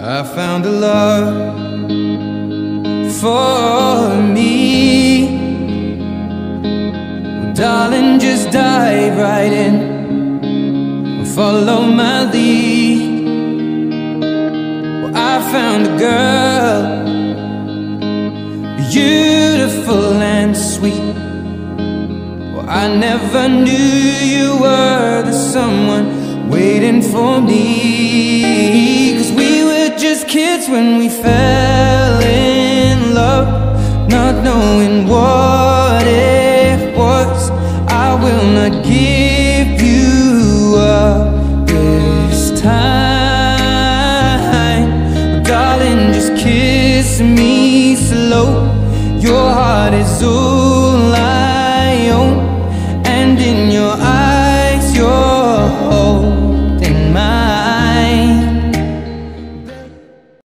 I found a love for me. Well, darling, just dive right in, follow my lead. Well, I found a girl, beautiful and sweet. Well, I never knew you were the someone waiting for me. 'Cause we were just kids when we fell in love, not knowing what it was. I will not give